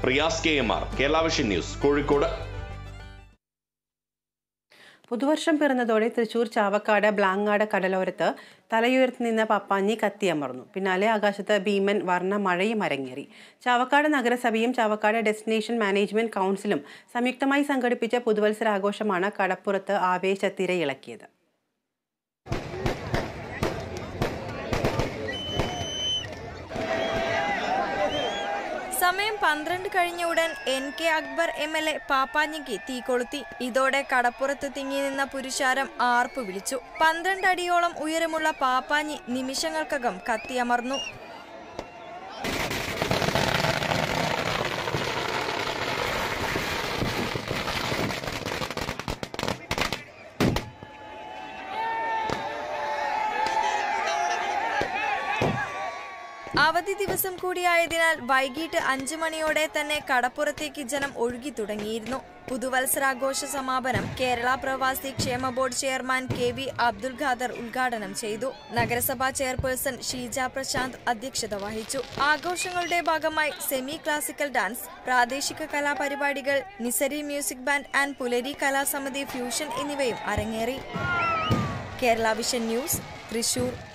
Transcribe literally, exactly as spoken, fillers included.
Priya's K M R, Kerala vision news, Kozhikode. പുതുവർഷം പിറന്നതോടെ തൃശൂർ ചാവക്കാട് ബ്ലാങ്ങാട് കടലോരത്ത് തലയുയർത്തി നിന്ന പപ്പാഞ്ഞി കത്തിയമർന്നു. പിന്നാലെ ആകാശത്ത് ഭീമൻ വർണ്ണ മഴയും അരങ്ങേറി. ചാവക്കാട് നഗരസഭയും ചാവക്കാട് ഡെസ്റ്റിനേഷൻ മാനേജ്മെന്റ് കൗൺസിലും സംയുക്തമായി സംഘടിപ്പിച്ച പുതുവത്സരാഘോഷമാണ് കടപ്പുറത്ത് ആവേശത്തിരയിളക്കിയത്. സമയം പന്ത്രണ്ട് കഴിഞ്ഞ ഉടൻ N K Akbar M L A പാപ്പാഞ്ഞിക്ക് തീ കൊളുത്തി. ഇതോടെ കടപ്പുറത്ത് തിങ്ങി നിന്ന പുരുഷാരം ആർപ്പ് വിളിച്ചു. പന്ത്രണ്ട് അടിയോളം ഉയരമുള്ള പാപ്പാഞ്ഞി നിമിഷങ്ങൾക്കകം കത്തിയമർന്നു. അവധി ദിവസം കൂടിയായതിനാൽ വൈകിട്ട് അഞ്ചു മണിയോടെ തന്നെ കടപ്പുറത്തേക്ക് ജനം ഒഴുകി തുടങ്ങിയിരുന്നു. പുതുവത്സരാഘോഷ സമാപനം കേരള പ്രവാസി ക്ഷേമ board chairman K V Abdul Khader ഉദ്ഘാടനം ചെയ്തു. നഗരസഭാ ചെയർപേഴ്സൺ ഷീജ പ്രശാന്ത് അധ്യക്ഷത വഹിച്ചു. ആഘോഷങ്ങളുടെ ഭാഗമായി സെമി ക്ലാസിക്കൽ ഡാൻസ്, പ്രാദേശിക കലാപരിപാടികൾ, നിസരി music band and Pulari Kalasamithi fusion എന്നിവയും അരങ്ങേറി. Kerala vision news, Thrissur.